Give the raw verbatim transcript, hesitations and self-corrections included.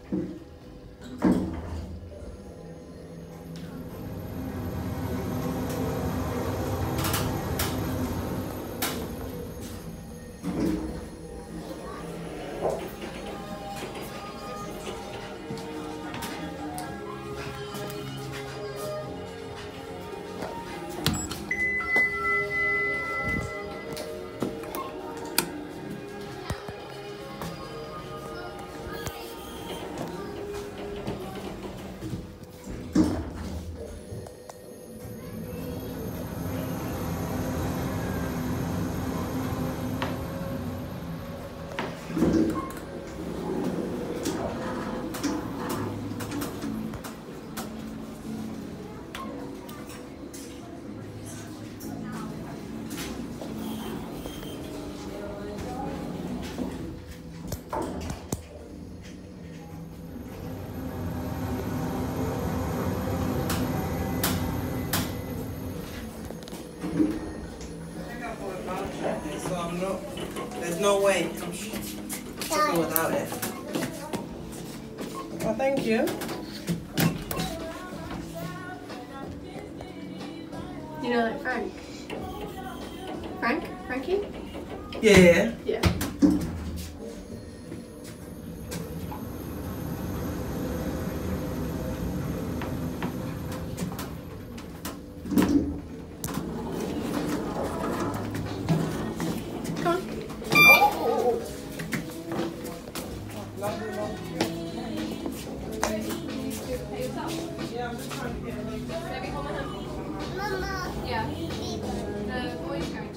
So I'm not, there's no way I'm sticking without it. Oh, thank you. You know, like Frank? Frank? Frankie? Yeah. Yeah. Come on. Oh! Lovely, lovely. Yeah, I'm just trying to get a Maybe hold my hand. Mama. Yeah. The boy's going.